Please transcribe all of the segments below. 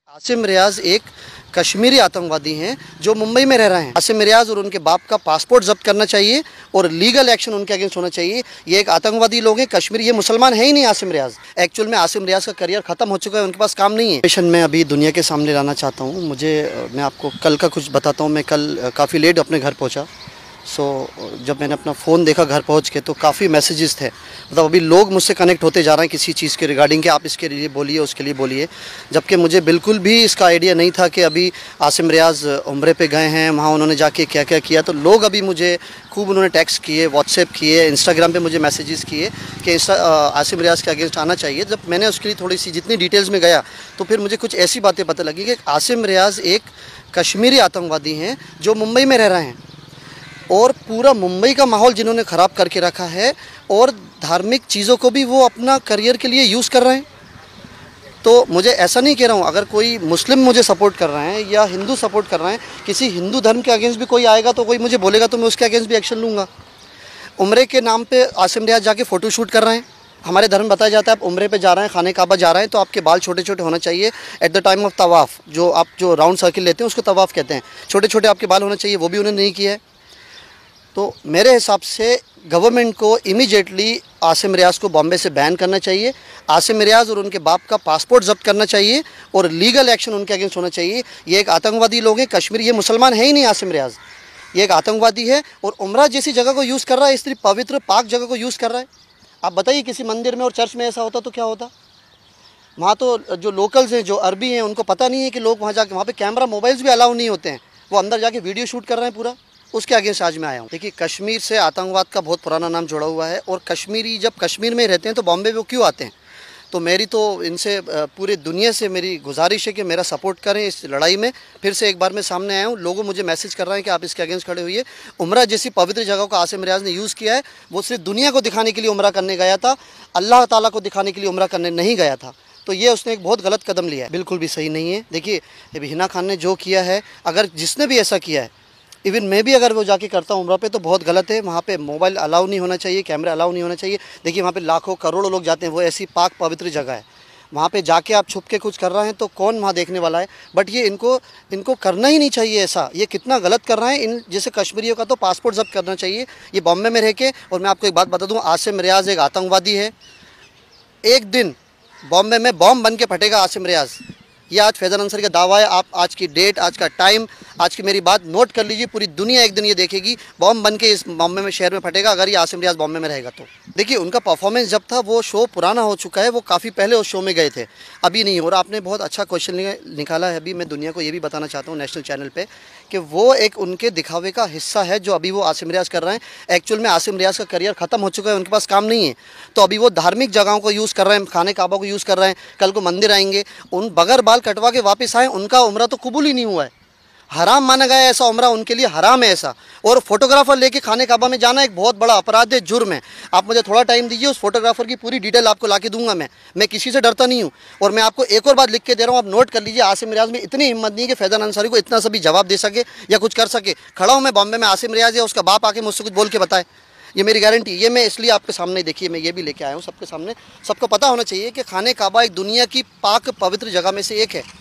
आसिम रियाज एक कश्मीरी आतंकवादी हैं जो मुंबई में रह रहे हैं। आसिम रियाज और उनके बाप का पासपोर्ट जब्त करना चाहिए और लीगल एक्शन उनके अगेंस्ट होना चाहिए। ये एक आतंकवादी लोग हैं, कश्मीरी, ये मुसलमान है ही नहीं। आसिम रियाज एक्चुअल में आसिम रियाज का करियर खत्म हो चुका है, उनके पास काम नहीं है। पेशन मैं अभी दुनिया के सामने लाना चाहता हूँ। मैं आपको कल का कुछ बताता हूँ। मैं कल काफ़ी लेट अपने घर पहुँचा। जब मैंने अपना फ़ोन देखा घर पहुंच के तो काफ़ी मैसेजेस थे। मतलब अभी लोग मुझसे कनेक्ट होते जा रहे हैं किसी चीज़ के रिगार्डिंग कि आप इसके लिए बोलिए, उसके लिए बोलिए, जबकि मुझे बिल्कुल भी इसका आइडिया नहीं था कि अभी आसिम रियाज उम्रे पे गए हैं, वहाँ उन्होंने जाके क्या क्या किया। तो लोग अभी मुझे खूब उन्होंने टेक्स्ट किए, व्हाट्सएप किए, इंस्टाग्राम पर मुझे मैसेजेस किए कि आसिम रियाज के अगेंस्ट आना चाहिए। जब मैंने उसके लिए थोड़ी सी जितनी डिटेल्स में गया तो फिर मुझे कुछ ऐसी बातें पता लगी कि आसिम रियाज एक कश्मीरी आतंकवादी हैं जो मुंबई में रह रहे हैं और पूरा मुंबई का माहौल जिन्होंने ख़राब करके रखा है और धार्मिक चीज़ों को भी वो अपना करियर के लिए यूज़ कर रहे हैं। तो मुझे ऐसा नहीं कह रहा हूँ, अगर कोई मुस्लिम मुझे सपोर्ट कर रहे हैं या हिंदू सपोर्ट कर रहे हैं, किसी हिंदू धर्म के अगेंस्ट भी कोई आएगा तो कोई मुझे बोलेगा तो मैं उसके अगेंस्ट भी एक्शन लूँगा। उम्रे के नाम पे आसिम रियाज जाके फ़ोटो शूट कर रहे हैं। हमारे धर्म बताया जाता है आप उम्रे पे जा रहे हैं, खाने काबा जा रहे हैं, तो आपके बाल छोटे छोटे होना चाहिए। एट द टाइम ऑफ तवाफ़ जो राउंड सर्किल लेते हैं उसको तवाफ़ कहते हैं, छोटे छोटे आपके बाल होने चाहिए, वो भी उन्होंने नहीं किया है। तो मेरे हिसाब से गवर्नमेंट को इमीडिएटली आसिम रियाज को बॉम्बे से बैन करना चाहिए। आसिम रियाज और उनके बाप का पासपोर्ट जब्त करना चाहिए और लीगल एक्शन उनके अगेंस्ट होना चाहिए। ये एक आतंकवादी लोग हैं, कश्मीरी, ये मुसलमान है ही नहीं। आसिम रियाज ये एक आतंकवादी है और उम्रा जैसी जगह को यूज़ कर रहा है, इस पवित्र पाक जगह को यूज़ कर रहा है। आप बताइए किसी मंदिर में और चर्च में ऐसा होता तो क्या होता। वहाँ तो जो लोकल्स हैं, जो अरबी हैं, उनको पता नहीं है कि लोग वहाँ जाके, वहाँ पे कैमरा मोबाइल्स भी अलाउ नहीं होते हैं, वो अंदर जाके वीडियो शूट कर रहे हैं पूरा। उसके अगेंस्ट आज मैं आया हूँ। देखिए, कश्मीर से आतंकवाद का बहुत पुराना नाम जुड़ा हुआ है और कश्मीरी जब कश्मीर में रहते हैं तो बॉम्बे वो क्यों आते हैं। तो मेरी तो इनसे पूरे दुनिया से मेरी गुजारिश है कि मेरा सपोर्ट करें इस लड़ाई में। फिर से एक बार मैं सामने आया हूँ, लोगों मुझे मैसेज कर रहे हैं कि आप इसके अगेंस्ट खड़े हुए। उम्रा जैसी पवित्र जगह को आसिम रियाज ने यूज़ किया है। वो सिर्फ दुनिया को दिखाने के लिए उम्रा करने गया था, अल्लाह ताला को दिखाने के लिए उम्रा करने नहीं गया था। तो ये उसने एक बहुत गलत कदम लिया है, बिल्कुल भी सही नहीं है। देखिए, हिना खान ने जो किया है, अगर जिसने भी ऐसा किया है, इवन मैं भी अगर वो जाके करता हूँ उम्रा पे, तो बहुत गलत है। वहाँ पे मोबाइल अलाउ नहीं होना चाहिए, कैमरा अलाउ नहीं होना चाहिए। देखिए, वहाँ पे लाखों करोड़ों लोग जाते हैं, वो ऐसी पाक पवित्र जगह है। वहाँ पे जाके आप छुप के कुछ कर रहे हैं तो कौन वहाँ देखने वाला है। बट ये इनको करना ही नहीं चाहिए ऐसा। ये कितना गलत कर रहे हैं। इन जैसे कश्मीरियों का तो पासपोर्ट जब्त करना चाहिए, ये बॉम्बे में रह के। और मैं आपको एक बात बता दूँ, आसिम रियाज एक आतंकवादी है। एक दिन बॉम्बे में बॉम्ब बन के फटेगा आसिम रियाज, ये आज फैज़ल अंसारी का दावा है। आप आज की डेट, आज का टाइम, आज की मेरी बात नोट कर लीजिए। पूरी दुनिया एक दिन ये देखेगी, बॉम्ब बन के इस बॉम्बे में, शहर में फटेगा अगर ये आसिम रियाज बॉम्बे में रहेगा तो। देखिए, उनका परफॉर्मेंस जब था, वो शो पुराना हो चुका है, वो काफ़ी पहले उस शो में गए थे, अभी नहीं। और आपने बहुत अच्छा क्वेश्चन निकाला है। अभी मैं दुनिया को ये भी बताना चाहता हूँ नेशनल चैनल पर कि वो एक उनके दिखावे का हिस्सा है जो अभी वो आसिम रियाज कर रहे हैं। एक्चुअल में आसिम रियाज का करियर ख़त्म हो चुका है, उनके पास काम नहीं है। तो अभी वो धार्मिक जगहों को यूज़ कर रहे हैं, खाने काबा को यूज़ कर रहे हैं। कल को मंदिर आएंगे, उन बगैर बाल कटवा के वापस आए, उनका उम्रा तो कबूल ही नहीं हुआ है, हराम माना गया है। ऐसा उम्रा उनके लिए हराम है ऐसा। और फोटोग्राफर लेके खाने काबा में जाना एक बहुत बड़ा अपराध है, जुर्म है। आप मुझे थोड़ा टाइम दीजिए, उस फोटोग्राफर की पूरी डिटेल आपको ला के दूंगा। मैं किसी से डरता नहीं हूँ। और मैं आपको एक और बात लिख के दे रहा हूँ, आप नोट कर लीजिए। आसिम रियाज में इतनी हिम्मत नहीं है कि फैज़ल अंसारी को इतना सा भी जवाब दे सके या कुछ कर सके। खड़ा हूँ मैं बॉम्बे में, आसिम रियाज या उसका बाप आके मुझसे कुछ बोल के बताए, ये मेरी गारंटी। ये मैं इसलिए आपके सामने, देखिए, मैं ये भी लेके आया हूँ सबके सामने। सबको पता होना चाहिए कि खाने काबा एक दुनिया की पाक पवित्र जगह में से एक है।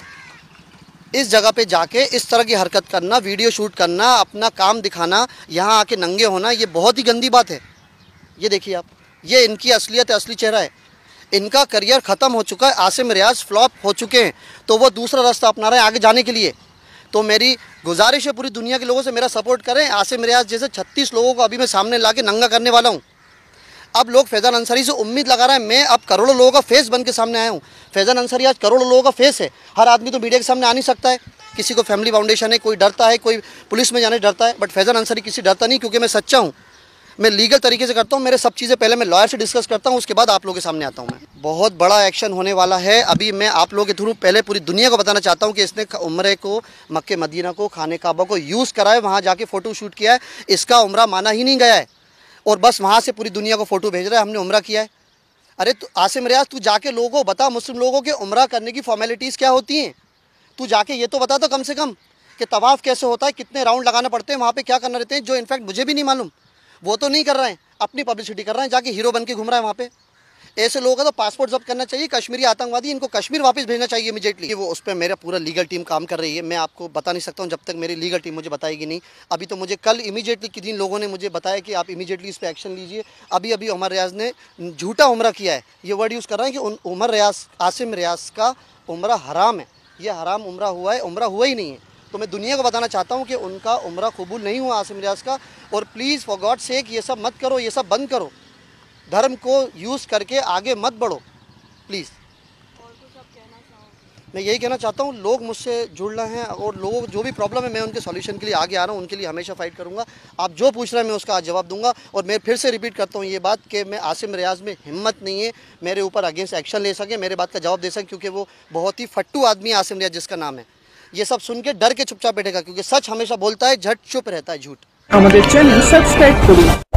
इस जगह पे जाके इस तरह की हरकत करना, वीडियो शूट करना, अपना काम दिखाना, यहाँ आके नंगे होना, ये बहुत ही गंदी बात है। ये देखिए आप, ये इनकी असलियत है, असली चेहरा है। इनका करियर ख़त्म हो चुका है, आसिम रियाज फ्लॉप हो चुके हैं, तो वो दूसरा रास्ता अपना रहे हैं आगे जाने के लिए। तो मेरी गुजारिश है पूरी दुनिया के लोगों से, मेरा सपोर्ट करें। आसिम रियाज जैसे 36 लोगों को अभी मैं सामने ला के नंगा करने वाला हूँ। अब लोग फैज़ल अंसारी से उम्मीद लगा रहे हैं, मैं अब करोड़ों लोगों का फेस बन के सामने आया हूँ। फैज़ल अंसारी आज करोड़ों लोगों का फेस है। हर आदमी तो मीडिया के सामने आ नहीं सकता है, किसी को फैमिली फाउंडेशन है, कोई डरता है, कोई पुलिस में जाने डरता है। बट फैज़ल अंसारी किसी डरता नहीं, क्योंकि मैं सच्चा हूँ, मैं लीगल तरीके से करता हूँ। मेरे सब चीज़ें पहले मैं लॉयर से डिस्कस करता हूँ, उसके बाद आप लोगों के सामने आता हूँ। मैं बहुत बड़ा एक्शन होने वाला है। अभी मैं आप लोगों के थ्रू पहले पूरी दुनिया को बताना चाहता हूँ कि इसने उम्रे को, मक्के मदीना को, खाने काबा को यूज़ करा है, वहाँ जाके फ़ोटो शूट किया है। इसका उम्रा माना ही नहीं गया है और बस वहाँ से पूरी दुनिया को फ़ोटो भेज रहा है, हमने उम्रा किया है। अरे तो आसिम रियाज, तू जाके लोगों को बता, मुस्लिम लोगों के उम्रा करने की फॉर्मेलिटीज़ क्या होती हैं। तू जाके ये तो बता दो कम से कम कि तवाफ़ कैसे होता है, कितने राउंड लगाना पड़ते हैं, वहाँ पे क्या करना रहते हैं, जो इनफैक्ट मुझे भी नहीं मालूम। वो तो नहीं कर रहे हैं, अपनी पब्लिसिटी कर रहे हैं, जाके हीरो बन के घूम रहा है वहाँ पे। ऐसे लोगों का तो पासपोर्ट जब्त करना चाहिए। कश्मीरी आतंकवादी, इनको कश्मीर वापस भेजना चाहिए इमीडिएटली। वो उस पर मेरा पूरा लीगल टीम काम कर रही है, मैं आपको बता नहीं सकता हूँ जब तक मेरी लीगल टीम मुझे बताएगी नहीं। अभी तो मुझे कल इमीडिएटली किन लोगों ने मुझे बताया कि आप इमीडिएटली इस पर एक्शन लीजिए। अभी अभी उमर रियाज ने झूठा उम्रा किया है, ये वर्ड यूज़ कर रहे हैं कि उमर रियाज, आसिम रियाज का उम्रा हराम है। ये हराम उम्रा हुआ है, उम्रा हुआ ही नहीं है। तो मैं दुनिया को बताना चाहता हूँ कि उनका उम्रा कबूल नहीं हुआ आसिम रियाज का। और प्लीज़ फॉर गॉड सेक ये सब मत करो, ये सब बंद करो। धर्म को यूज़ करके आगे मत बढ़ो प्लीज़। और कुछ आप कहना चाहोगे? मैं यही कहना चाहता हूँ, लोग मुझसे जुड़ रहे हैं और लोगों जो भी प्रॉब्लम है मैं उनके सॉल्यूशन के लिए आगे आ रहा हूँ, उनके लिए हमेशा फाइट करूँगा। आप जो पूछ रहे हैं मैं उसका आज जवाब दूंगा। और मैं फिर से रिपीट करता हूँ ये बात कि मैं आसिम रियाज में हिम्मत नहीं है मेरे ऊपर अगेंस्ट एक्शन ले सके, मेरे बात का जवाब दे सके, क्योंकि वो बहुत ही फट्टू आदमी है आसिम रियाज जिसका नाम है। ये सब सुन के डर के चुपचाप बैठेगा, क्योंकि सच हमेशा बोलता है, झट चुप रहता है झूठ। আমাদের চ্যানেল সাবস্ক্রাইব করুন।